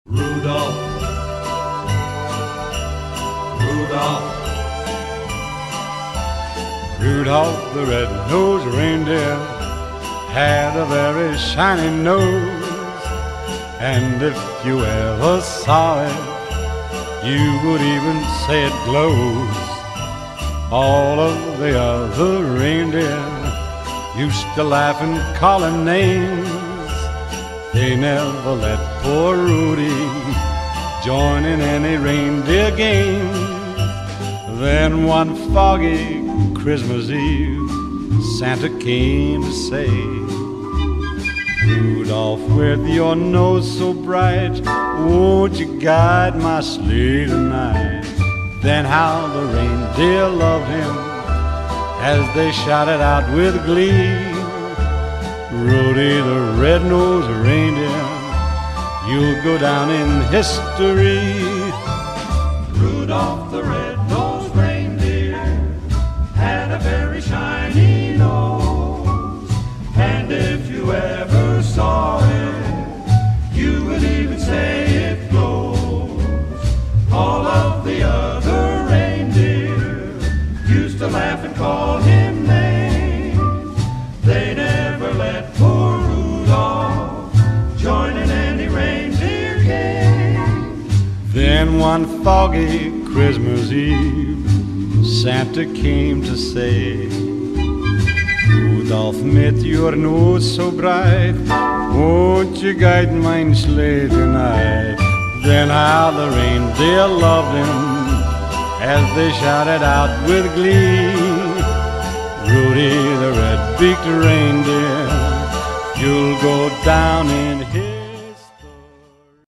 Rudolph, Rudolph, Rudolph the red-nosed reindeer had a very shiny nose, and if you ever saw it, you would even say it glows. All of the other reindeer used to laugh and call him names. They never let poor Rudy join in any reindeer games. Then one foggy Christmas Eve, Santa came to say, Rudolph, with your nose so bright, won't you guide my sleigh tonight? Then how the reindeer loved him as they shouted out with glee, Rudy the red-nosed reindeer, you'll go down in history. Rudolph the red-nosed reindeer had a very shiny nose, and if you ever saw it, you would even say it glows. All of the other reindeer used to laugh and call him names. They never let poor Rudolph join in any reindeer game. Then one foggy Christmas Eve, Santa came to say, Rudolph, mit your nose so bright, won't you guide my sleigh tonight? Then how the reindeer loved him as they shouted out with glee, Rudy the red-beaked reindeer, you'll go down in history.